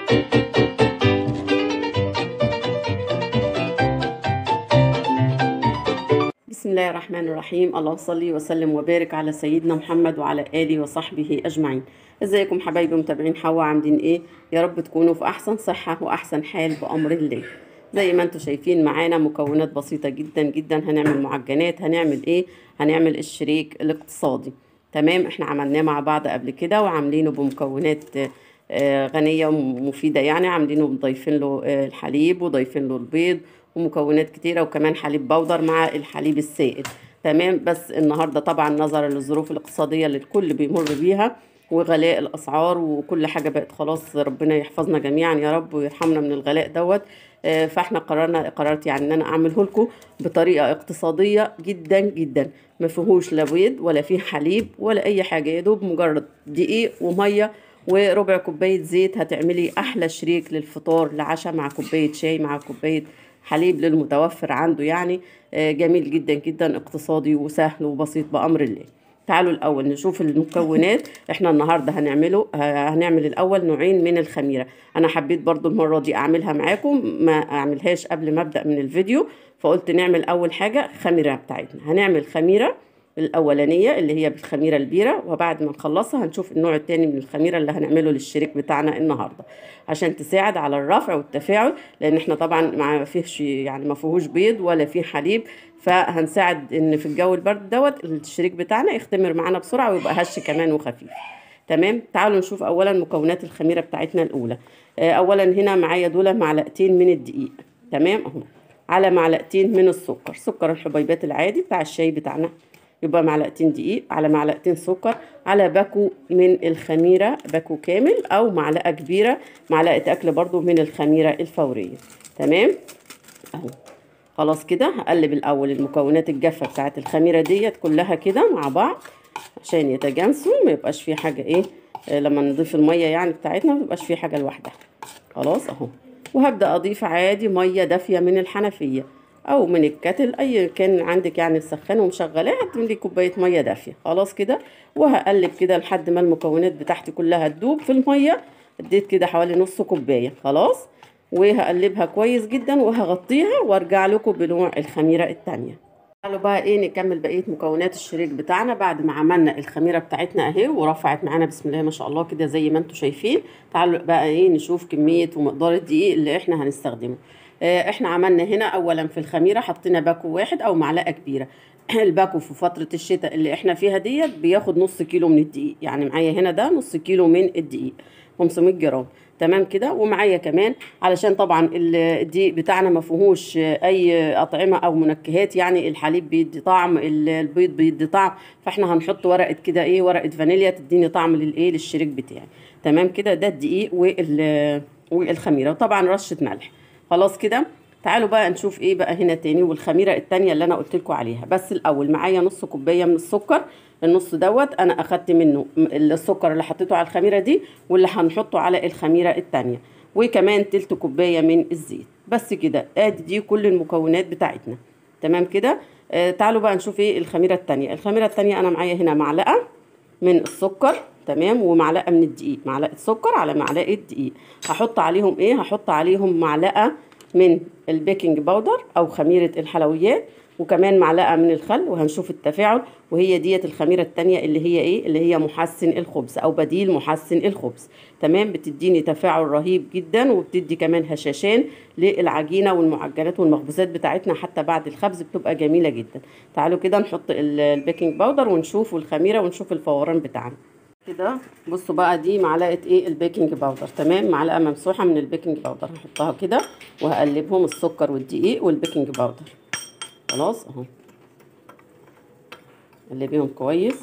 بسم الله الرحمن الرحيم. الله صلي وسلم وبارك على سيدنا محمد وعلى آله وصحبه أجمعين. ازيكم حبايبي متابعين حوا، عاملين ايه؟ يا رب تكونوا في أحسن صحة وأحسن حال بأمر الله. زي ما انتم شايفين معانا مكونات بسيطة جدا جدا. هنعمل معجنات، هنعمل ايه؟ هنعمل الشريك الاقتصادي. تمام، احنا عملناه مع بعض قبل كده وعاملينه بمكونات غنية ومفيدة، يعني عاملينه ضايفين له الحليب وضايفين له البيض ومكونات كتيرة، وكمان حليب بودر مع الحليب السائل. تمام، بس النهاردة طبعا نظرا للظروف الاقتصادية اللي الكل بيمر بيها وغلاء الأسعار وكل حاجة بقت خلاص، ربنا يحفظنا جميعا يا رب ويرحمنا من الغلاء دوت. فاحنا قررت يعني ان انا اعمله لكم بطريقة اقتصادية جدا جدا، ما فيهوش لا بيض ولا فيه حليب ولا اي حاجة، يا دوب مجرد دقيق ومية وربع كوباية زيت. هتعملي احلى شريك للفطار لعشاء مع كوباية شاي مع كوباية حليب للمتوفر عنده يعني. جميل جدا جدا، اقتصادي وسهل وبسيط بأمر الله. تعالوا الأول نشوف المكونات. احنا النهاردة هنعمل الأول نوعين من الخميرة. أنا حبيت برضو المرة دي أعملها معاكم، ما أعملهاش قبل ما أبدأ من الفيديو، فقلت نعمل أول حاجة خميرة بتاعتنا. هنعمل خميرة الأولانية اللي هي بالخميرة البيرة، وبعد ما نخلصها هنشوف النوع التاني من الخميرة اللي هنعمله للشريك بتاعنا النهاردة، عشان تساعد على الرفع والتفاعل، لأن احنا طبعا ما فيهش يعني ما فيهوش بيض ولا فيه حليب، فهنساعد ان في الجو البرد دوت الشريك بتاعنا يختمر معانا بسرعة ويبقى هش كمان وخفيف. تمام، تعالوا نشوف أولا مكونات الخميرة بتاعتنا الأولى. أولا هنا معايا دول معلقتين من الدقيق، تمام اهو، على معلقتين من السكر، سكر الحبيبات العادي بتاع الشاي بتاعنا، يبقى معلقتين دقيق على معلقتين سكر على باكو من الخميرة، باكو كامل أو معلقة كبيرة، معلقة أكل برضو من الخميرة الفورية. تمام أهو، خلاص كده هقلب الأول المكونات الجافة بتاعت الخميرة ديت كلها كده مع بعض عشان يتجانسوا، ما يبقاش فيه حاجة ايه لما نضيف المية يعني بتاعتنا ما يبقاش فيه حاجة لوحدها. خلاص اهو، وهبدأ أضيف عادي مية دافية من الحنفية او من الكاتل، اي كان عندك يعني تسخنه ومشغلاه هتملي كوبايه ميه دافيه. خلاص كده، وهقلب كده لحد ما المكونات بتاعتي كلها تدوب في الميه. اديت كده حوالي نص كوبايه خلاص، وهقلبها كويس جدا وهغطيها وارجع لكم بنوع الخميره التانية. تعالوا بقى ايه نكمل بقيه مكونات الشريك بتاعنا بعد ما عملنا الخميره بتاعتنا اهي ورفعت معانا بسم الله ما شاء الله كده زي ما انتم شايفين. تعالوا بقى ايه نشوف كميه ومقدار الدقيق اللي احنا هنستخدمه. احنا عملنا هنا اولا في الخميره حطينا باكو واحد او معلقه كبيره. الباكو في فتره الشتاء اللي احنا فيها ديت بياخد نص كيلو من الدقيق، يعني معايا هنا ده نص كيلو من الدقيق 500 جرام. تمام كده، ومعايا كمان علشان طبعا الدقيق بتاعنا ما فيهوش اي اطعمه او منكهات، يعني الحليب بيدي طعم، البيض بيدي طعم، فاحنا هنحط ورقه كده ايه، ورقه فانيليا تديني طعم للايه للشريك بتاعي. تمام كده، ده الدقيق والخميره، وطبعا رشه ملح. خلاص كده، تعالوا بقى نشوف ايه بقى هنا تاني والخميره التانية اللي انا قلت لكم عليها. بس الاول معايا نص كوبايه من السكر، النص دوت انا اخدت منه السكر اللي حطيته على الخميره دي واللي هنحطه على الخميره التانية، وكمان تلت كوبايه من الزيت. بس كده، ادي دي كل المكونات بتاعتنا. تمام كده. تعالوا بقى نشوف ايه الخميره التانية. الخميره التانية انا معايا هنا معلقه من السكر، تمام، ومعلقه من الدقيق، معلقه سكر على معلقه دقيق. هحط عليهم ايه، هحط عليهم معلقه من البيكنج باودر او خميره الحلويات، وكمان معلقه من الخل، وهنشوف التفاعل. وهي ديت الخميره التانية اللي هي ايه، اللي هي محسن الخبز او بديل محسن الخبز. تمام، بتديني تفاعل رهيب جدا، وبتدي كمان هشاشان للعجينه والمعجنات والمخبوزات بتاعتنا، حتى بعد الخبز بتبقى جميله جدا. تعالوا كده نحط البيكنج باودر ونشوف الخميره ونشوف الفوران بتاعنا كده. بصوا بقى دي معلقه ايه البيكنج باودر، تمام، معلقه ممسوحه من البيكنج باودر هحطها كده وهقلبهم السكر والدقيق والبيكنج باودر. خلاص اهو، قلبيهم كويس.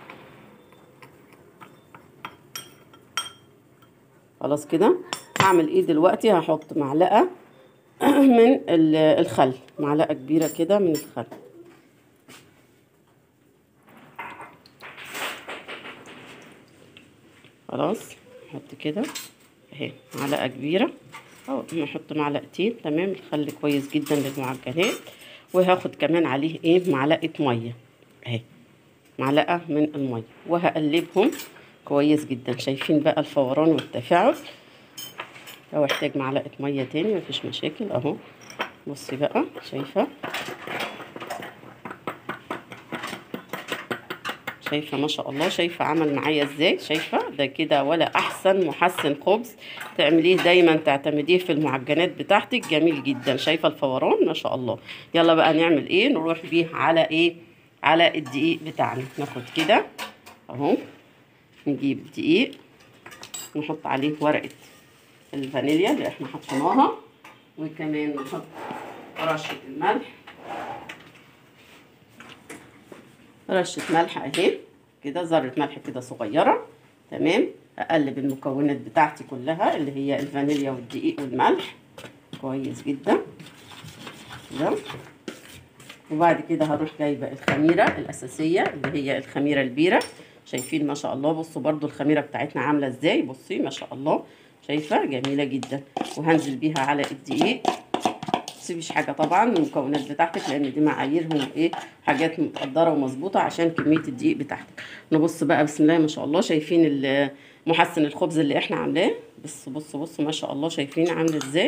خلاص كده، هعمل ايه دلوقتي، هحط معلقه من الخل، معلقه كبيره كده من الخل. خلاص، نحط كده اهي معلقه كبيره او نحط معلقتين. تمام، الخل كويس جدا للمعجنات. وهاخد كمان عليه ايه معلقه ميه اهي، معلقه من الميه، وهقلبهم كويس جدا. شايفين بقى الفوران والتفاعل. لو احتاج معلقه ميه تاني مفيش مشاكل اهو. بصي بقى شايفه ما شاء الله، شايفه عمل معايا ازاي؟ شايفه ده كده ولا احسن محسن خبز تعمليه دايما، تعتمديه في المعجنات بتاعتك، جميل جدا. شايفه الفوران ما شاء الله. يلا بقى نعمل ايه؟ نروح بيه على ايه؟ على الدقيق بتاعنا. ناخد كده اهو، نجيب دقيق نحط عليه ورقه الفانيليا اللي احنا حطيناها، وكمان نحط رشه الملح، رشه ملح اهي كده، ذره ملح كده صغيره. تمام. اقلب المكونات بتاعتي كلها اللي هي الفانيليا والدقيق والملح كويس جدا كده. وبعد كده هروح جايبه الخميره الاساسيه اللي هي الخميره البيره. شايفين ما شاء الله؟ بصوا برضو الخميره بتاعتنا عامله ازاي، بصي ما شاء الله، شايفه جميله جدا. وهنزل بيها على الدقيق، متسيبيش حاجه طبعا من المكونات بتاعتك، لان دي معاييرهم ايه، حاجات متقدره ومظبوطه عشان كميه الدقيق بتاعتك. نبص بقى بسم الله ما شاء الله، شايفين محسن الخبز اللي احنا عاملاه؟ بصوا ما شاء الله، شايفين عامل ازاي؟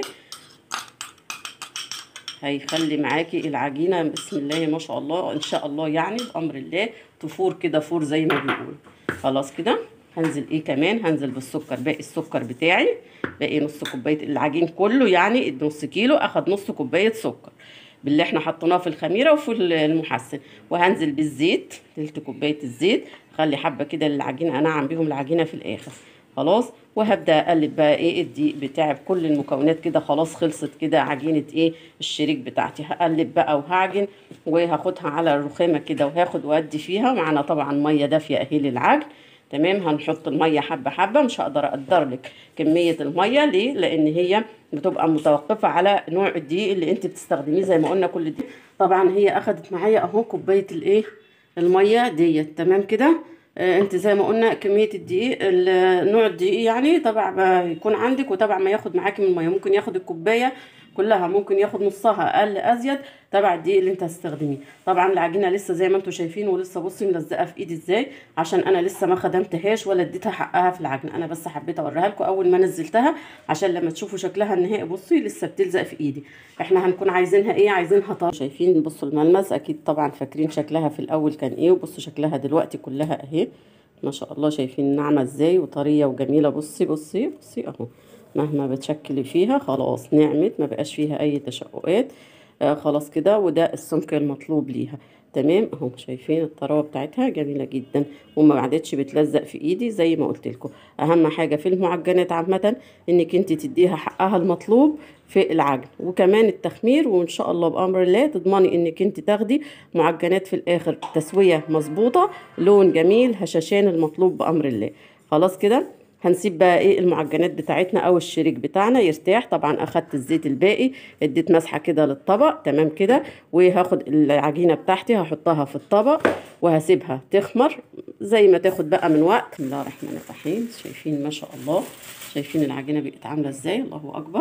هيخلي معاكي العجينه بسم الله ما شاء الله ان شاء الله، يعني بامر الله تفور كده فور زي ما بيقولوا. خلاص كده هنزل ايه كمان؟ هنزل بالسكر، باقي السكر بتاعي، باقي نص كوبايه العجين كله، يعني نص كيلو اخد نص كوبايه سكر باللي احنا حطيناه في الخميره وفي المحسن. وهنزل بالزيت، تلت كوبايه الزيت، خلي حبه كده للعجينه انعم بيهم العجينه في الاخر. خلاص. وهبدا اقلب بقى ايه الدقيق بتاعي بكل المكونات كده. خلاص خلصت كده عجينه ايه الشريك بتاعتي. هقلب بقى وهعجن وهاخدها على الرخامه كده، وهاخد وادي فيها. معانا طبعا ميه دافيه اهي للعجن. تمام. هنحط الميه حبه حبه، مش هقدر اقدر لك كميه الميه ليه، لان هي بتبقى متوقفه على نوع الدقيق اللي انت بتستخدميه. زي ما قلنا كل دي طبعا هي اخدت معايا اهو كوبايه الايه الميه ديت. تمام كده. انت زي ما قلنا كميه الدقيق، نوع الدقيق يعني تبع ما يكون عندك وتبع ما ياخد معاكي من الميه. ممكن ياخد الكوبايه كلها، ممكن ياخد نصها، اقل ازيد تبع الدقيق اللي انت هتستخدميه. طبعا العجينه لسه زي ما انتم شايفين، ولسه بصي ملزقه في ايدي ازاي، عشان انا لسه ما خدمتهاش ولا اديتها حقها في العجن. انا بس حبيت اوريها لكم اول ما نزلتها عشان لما تشوفوا شكلها النهائي. بصي لسه بتلزق في ايدي. احنا هنكون عايزينها ايه؟ عايزينها طري. شايفين؟ بصوا الملمس اكيد طبعا فاكرين شكلها في الاول كان ايه، وبصوا شكلها دلوقتي كلها اهي ما شاء الله. شايفين ناعمه ازاي وطريه وجميله؟ بصي اهو، مهما بتشكلي فيها خلاص نعمت، ما بقاش فيها اي تشققات. خلاص كده. وده السمك المطلوب ليها. تمام اهو. شايفين الطراوه بتاعتها جميله جدا، وما عادتش بتلزق في ايدي زي ما قلت لكم. اهم حاجه في المعجنات عامه انك انت تديها حقها المطلوب في العجن، وكمان التخمير. وان شاء الله بامر الله تضمني انك انت تاخدي معجنات في الاخر تسويه مظبوطه، لون جميل، هشاشان المطلوب بامر الله. خلاص كده. هنسيب بقى ايه المعجنات بتاعتنا او الشريك بتاعنا يرتاح. طبعا اخدت الزيت الباقي، اديت مسحه كده للطبق. تمام كده. وهاخد العجينه بتاعتي هحطها في الطبق وهسيبها تخمر زي ما تاخد بقى من وقت. بسم الله الرحمن الرحيم. شايفين ما شاء الله؟ شايفين العجينه بقت عامله ازاي؟ الله اكبر.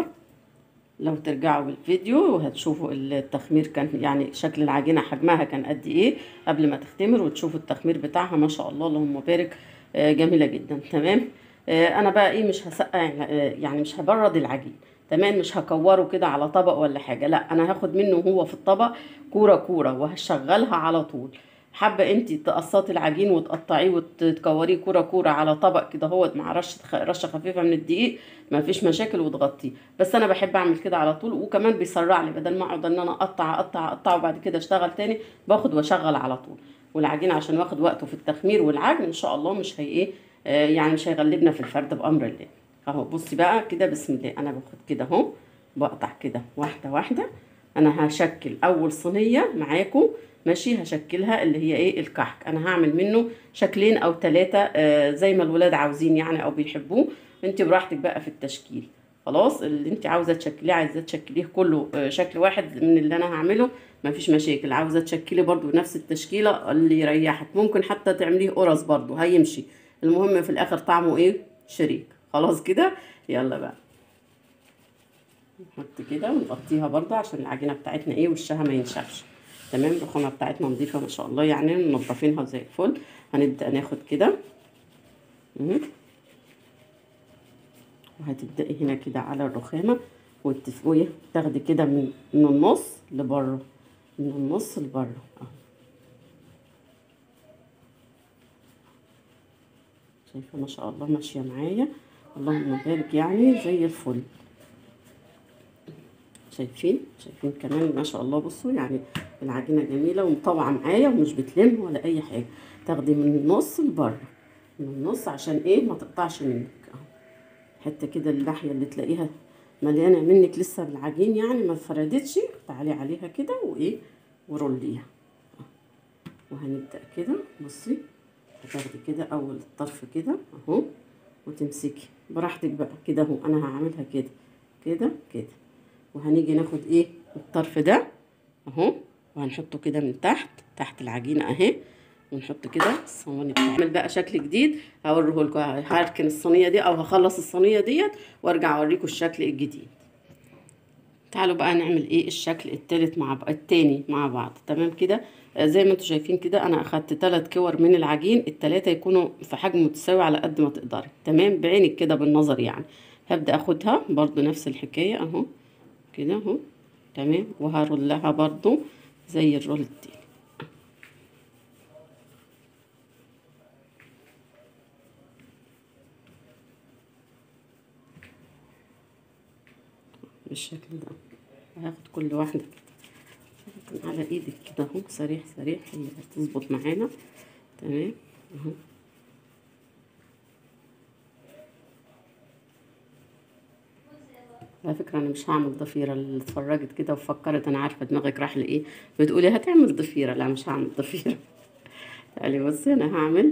لو ترجعوا بالفيديو وهتشوفوا التخمير كان يعني شكل العجينه حجمها كان قد ايه قبل ما تختمر، وتشوفوا التخمير بتاعها ما شاء الله اللهم بارك. جميله جدا. تمام. انا بقى ايه مش هسقع يعني مش هبرد العجين. تمام. مش هكوره كده على طبق ولا حاجه، لا انا هاخد منه هو في الطبق كوره كوره وهشغلها على طول. حابه انت تقسطي العجين وتقطعيه وتكوريه كوره كوره على طبق كده هو مع رشه خفيفه من الدقيق، ما فيش مشاكل، وتغطيه. بس انا بحب اعمل كده على طول، وكمان بيسرع لي بدل ما اقعد ان انا اقطع وبعد كده اشتغل تاني، باخد واشغل على طول. والعجين عشان واخد وقته في التخمير والعجن ان شاء الله مش هي ايه يعني مش هيغلبنا في الفرد بامر الله. اهو بصي بقى كده بسم الله، انا باخد كده اهو بقطع كده واحده واحده. انا هشكل اول صينيه معاكم ماشي، هشكلها اللي هي ايه الكحك. انا هعمل منه شكلين او ثلاثه زي ما الولاد عاوزين يعني او بيحبوه. انت براحتك بقى في التشكيل. خلاص اللي انت عاوزه تشكليه، عايزه تشكليه كله شكل واحد من اللي انا هعمله مفيش مشاكل. عاوزه تشكلي برضو نفس التشكيله اللي يريحك، ممكن حتى تعمليه قرص برضو هيمشي. المهم في الاخر طعمه ايه شريك. خلاص كده. يلا بقى نحط كده ونغطيها برضو عشان العجينه بتاعتنا ايه وشها ما ينشفش. تمام. الرخامه بتاعتنا نظيفه ما شاء الله، يعني منضفينها زي الفل. هنبدا ناخد كده وهتبدأي هنا كده على الرخامة وتفوقي تاخدي كده من النص لبره، من النص لبره اهو. شايفه ما شاء الله ماشيه معايا، اللهم بارك، يعني زي الفل. شايفين كمان ما شاء الله. بصوا يعني العجينه جميله ومطوعه معايا ومش بتلم ولا اي حاجه. تاخدي من النص لبره، من النص عشان ايه ما تقطعش منك اهو. حته كده الناحيه اللي تلاقيها مليانه منك لسه بالعجين يعني ما فردتش، تعالي عليها كده وايه وروليها. وهنبدأ كده. بصي هتاخدي كده اول الطرف كده اهو وتمسكي براحتك بقى كده اهو. انا هعملها كده كده كده، وهنيجي ناخد ايه الطرف ده اهو وهنحطه كده من تحت العجينه اهي، ونحط كده الصواني بتاعتنا. هعمل بقى شكل جديد هوريه لكم. هركن الصينيه دي او هخلص الصينيه ديت وارجع اوريكم الشكل الجديد. تعالوا بقى نعمل ايه الشكل التالت التاني مع بعض. تمام كده. زي ما انتوا شايفين كده انا اخدت 3 كور من العجين، التلاتة يكونوا في حجم متساوي على قد ما تقدري. تمام بعينك كده بالنظر يعني. هبدأ اخدها برضو نفس الحكاية اهو كده اهو. تمام وهرولها برضو زي الرول التاني بالشكل ده. هاخد كل واحدة كده على ايدك كده اهو سريع سريع هي هتظبط معانا. تمام اهو. على فكرة أنا مش هعمل ضفيرة. اللي اتفرجت كده وفكرت أنا عارفة دماغك راح لإيه بتقولي هتعمل ضفيرة، لا مش هعمل ضفيرة. تعالي بصي أنا هعمل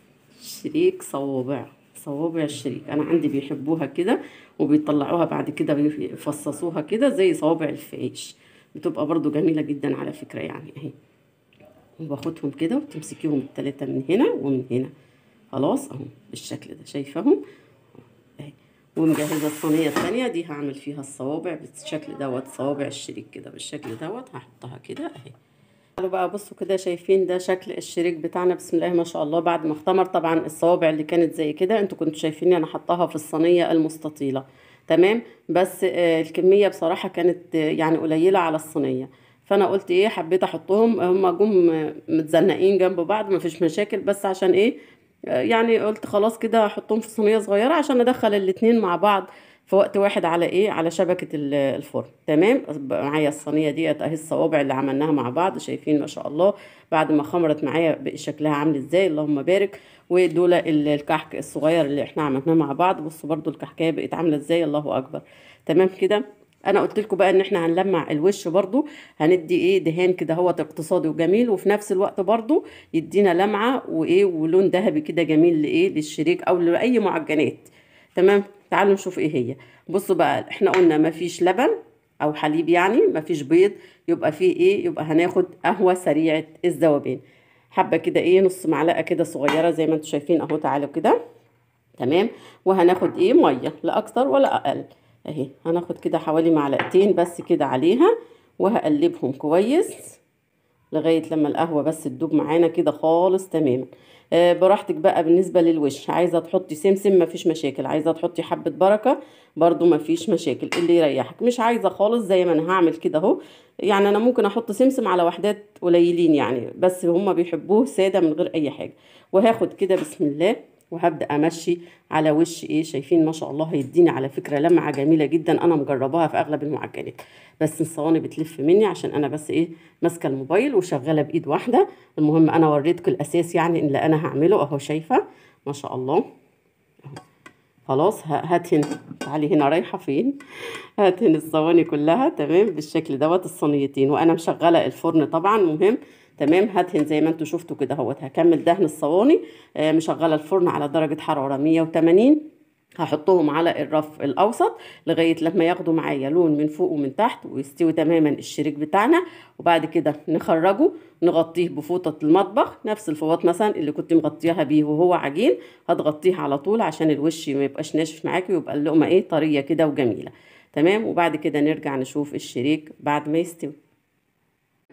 شريك صوابع. صوابع الشريك أنا عندي بيحبوها كده وبيطلعوها بعد كده بيفصصوها كده زي صوابع الفيش، بتبقى برضو جميلة جدا على فكرة يعني اهي. وباخدهم كده وتمسكيهم التلاتة من هنا ومن هنا. خلاص اهو بالشكل ده شايفاهم اهي. ومجهزه الصينيه الثانيه دي هعمل فيها الصوابع بالشكل دوت، صوابع الشريك كده بالشكل دوت هحطها كده اهي. تعالوا بقى بصوا كده شايفين ده شكل الشريك بتاعنا بسم الله ما شاء الله بعد ما اختمر. طبعا الصوابع اللي كانت زي كده انتوا كنتوا شايفيني انا حطاها في الصينيه المستطيله. تمام بس الكميه بصراحه كانت يعني قليله على الصينيه، فانا قلت ايه حبيت احطهم هم جم متزنقين جنب بعض مفيش مشاكل، بس عشان ايه يعني قلت خلاص كده احطهم في صينيه صغيره عشان ادخل الاتنين مع بعض في وقت واحد على ايه على شبكه الفرن. تمام بقى معايا الصينيه ديت اهي الصوابع اللي عملناها مع بعض شايفين ما شاء الله بعد ما خمرت معايا بقى شكلها عامل ازاي اللهم بارك. ودول الكحك الصغير اللي احنا عملناه مع بعض بصوا برضو الكحكايه بقت عامله ازاي الله اكبر. تمام كده. انا قلت لكم بقى ان احنا هنلمع الوش برضو، هندي ايه دهان كده هو اقتصادي وجميل وفي نفس الوقت برضو يدينا لمعه وايه ولون ذهبي كده جميل لايه للشريك او لاي معجنات. تمام تعالوا نشوف ايه هي. بصوا بقى احنا قلنا مفيش لبن او حليب يعني مفيش بيض، يبقى فيه ايه يبقى هناخد قهوه سريعه الذوبان. حبه كده ايه نص معلقه كده صغيره زي ما انتم شايفين اهو. تعالوا كده. تمام وهناخد ايه ميه لا اكتر ولا اقل اهي. هناخد كده حوالي معلقتين بس كده عليها وهقلبهم كويس لغايه لما القهوه بس تدوب معانا كده خالص تماما. براحتك بقى. بالنسبه للوش عايزه تحطي سمسم مفيش مشاكل، عايزه تحطي حبه بركه برضو مفيش مشاكل اللي يريحك. مش عايزه خالص زي ما انا هعمل كده اهو. يعني انا ممكن احط سمسم على وحدات قليلين يعني بس هما بيحبوه ساده من غير اي حاجه. وهاخد كده بسم الله وهبدا امشي على وش ايه شايفين ما شاء الله هيديني على فكره لمعه جميله جدا انا مجرباها في اغلب المعجنات. بس الصواني بتلف مني عشان انا بس ايه ماسكه الموبايل وشغاله بايد واحده. المهم انا وريتكم الاساس يعني اللي انا هعمله اهو شايفه ما شاء الله اهو. خلاص هدهن. تعالي هنا رايحه فين. هدهن الصواني كلها تمام بالشكل دوت الصينيتين وانا مشغله الفرن طبعا مهم. تمام هدهن زي ما انتم شفتوا كده اهوت. هكمل دهن الصواني مشغله الفرن على درجه حراره 180. هحطهم على الرف الاوسط لغايه لما ياخدوا معايا لون من فوق ومن تحت ويستوي تماما الشريك بتاعنا. وبعد كده نخرجه نغطيه بفوطه المطبخ نفس الفوط مثلا اللي كنت مغطياها بيه وهو عجين هتغطيه على طول عشان الوش ما يبقاش ناشف معاكي ويبقى اللقمه ايه طريه كده وجميله. تمام وبعد كده نرجع نشوف الشريك بعد ما يستوي.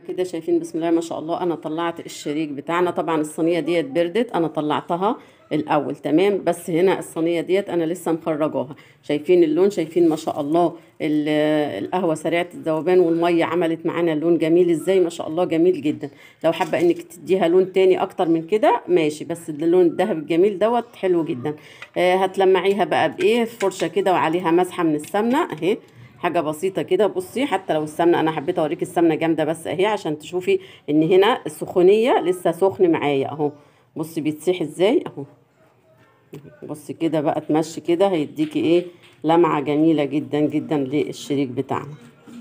كده شايفين بسم الله ما شاء الله. انا طلعت الشريك بتاعنا، طبعا الصينيه ديت بردت، انا طلعتها الاول تمام، بس هنا الصينيه ديت انا لسه مخرجاها. شايفين اللون؟ شايفين ما شاء الله القهوه سريعه الذوبان والميه عملت معانا لون جميل ازاي، ما شاء الله جميل جدا. لو حابه انك تديها لون تاني اكتر من كده ماشي، بس اللون الذهبي الجميل دوت حلو جدا. هتلمعيها بقى بايه؟ فرشه كده وعليها مسحه من السمنه اهي، حاجه بسيطه كده. بصي حتى لو السمنه، انا حبيت اوريك السمنه جامده بس اهي عشان تشوفي ان هنا السخونيه لسه سخن معايا اهو. بصي بيتسيح ازاي اهو. بصي كده بقى تمشي كده هيديكي ايه، لمعه جميله جدا جدا للشريك بتاعنا.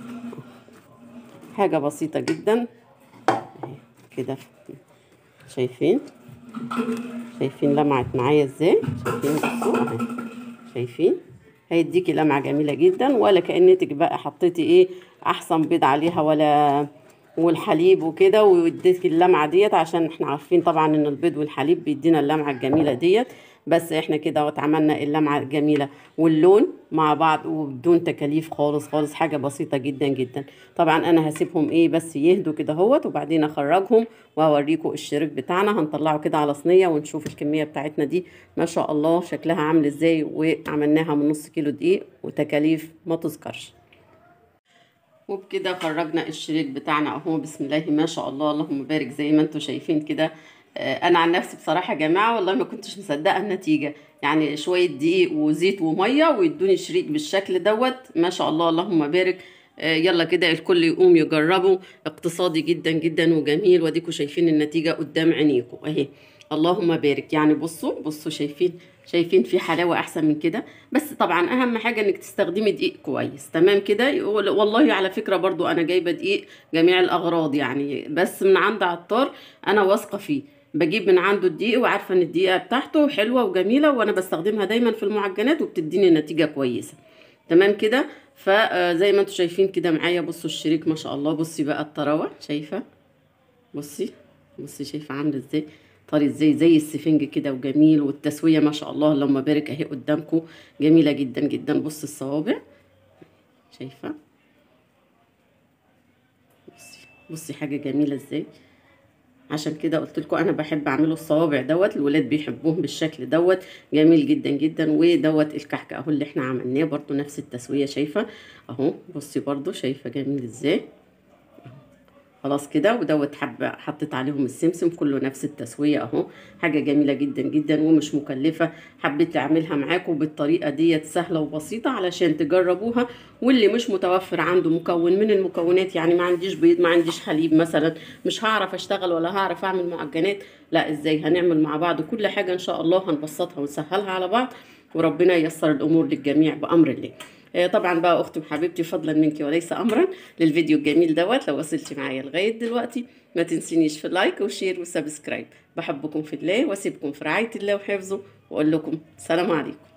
حاجه بسيطه جدا اهي كده. شايفين؟ شايفين لمعت معايا ازاي؟ شايفين؟ بصوا اهي، شايفين؟ هيديكي لمعه جميله جدا، ولا كأنك بقى حطيتي ايه احسن بيض عليها ولا والحليب وكده ويديكي اللمعه ديت، عشان احنا عارفين طبعا ان البيض والحليب بيدينا اللمعه الجميله ديت. بس احنا كده واتعملنا اللمعه الجميله واللون مع بعض وبدون تكاليف خالص خالص، حاجه بسيطه جدا جدا. طبعا انا هسيبهم ايه بس يهدوا كده اهوت، وبعدين اخرجهم وهوريكم الشريك بتاعنا. هنطلعه كده على صينيه ونشوف الكميه بتاعتنا دي ما شاء الله شكلها عامل ازاي، وعملناها من نص كيلو دقيق وتكاليف ما تذكرش. وبكده خرجنا الشريك بتاعنا اهو بسم الله ما شاء الله اللهم بارك زي ما انتم شايفين كده. انا عن نفسي بصراحه يا جماعه والله ما كنتش مصدقه النتيجه، يعني شويه دقيق وزيت وميه ويدوني شريك بالشكل دوت ما شاء الله اللهم بارك. يلا كده الكل يقوم يجربه، اقتصادي جدا جدا وجميل، واديكم شايفين النتيجه قدام عينيكم اهي. اللهم بارك. يعني بصوا شايفين؟ شايفين في حلاوه احسن من كده؟ بس طبعا اهم حاجه انك تستخدمي دقيق كويس تمام كده. والله على فكره برضو انا جايبه دقيق جميع الاغراض يعني، بس من عند عطار انا واثقه فيه، بجيب من عنده الدقيق وعارفه ان الدقيقه بتاعته حلوه وجميله، وانا بستخدمها دايما في المعجنات وبتديني نتيجه كويسه تمام كده. فزي ما انتم شايفين كده معايا. بصوا الشريك ما شاء الله. بصي بقى الطراوه، شايفه؟ بصي شايفه عامله ازاي؟ طري ازاي زي السفنج كده وجميل، والتسويه ما شاء الله اللهم بارك اهي قدامكم جميله جدا جدا. بصي الصوابع، شايفه؟ بصي حاجه جميله ازاي. عشان كده قلت لكم انا بحب اعمله الصوابع دوت، الولاد بيحبوه بالشكل دوت جميل جدا جدا. ودوت الكحك اهو اللي احنا عملناه برضو نفس التسويه، شايفه اهو؟ بصي برضو شايفه جميل ازاي. خلاص كده. ودوت حبه حطيت عليهم السمسم، كله نفس التسويه اهو. حاجه جميله جدا جدا ومش مكلفه، حبيت اعملها معاكم بالطريقه ديت سهله وبسيطه علشان تجربوها. واللي مش متوفر عنده مكون من المكونات، يعني ما عنديش بيض ما عنديش حليب مثلا، مش هعرف اشتغل ولا هعرف اعمل معجنات، لا ازاي هنعمل مع بعض كل حاجه ان شاء الله هنبسطها ونسهلها على بعض، وربنا ييسر الامور للجميع بامر الله. طبعا بقى اختي وحبيبتي فضلا منك وليس امرا للفيديو الجميل دوت، لو وصلتي معايا لغايه دلوقتي ما تنسينيش في لايك وشير وسبسكرايب. بحبكم في الله واسيبكم في رعايه الله وحفظه، واقول لكم سلام عليكم.